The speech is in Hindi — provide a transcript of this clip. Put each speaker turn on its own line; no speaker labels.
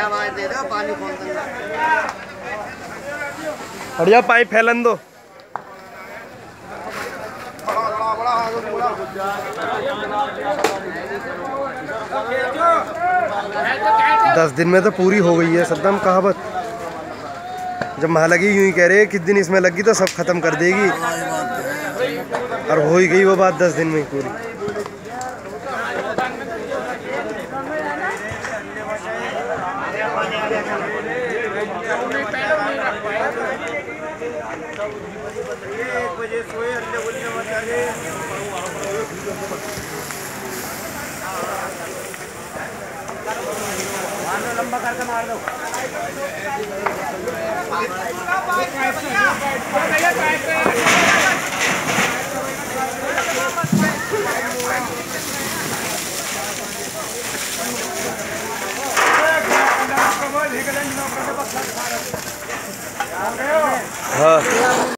दे दो पानी खोल दूंगा।
बढ़िया पाइप फैलन दो। 10 दिन में तो पूरी हो गई है सद्दाम कहावत। जब वहाँ लगी यूं ही कह रहे किस दिन इसमें लगी तो सब खत्म कर देगी, और हो ही गई वो बात 10 दिन में ही पूरी।
लंबा करके मार दो।
हाँ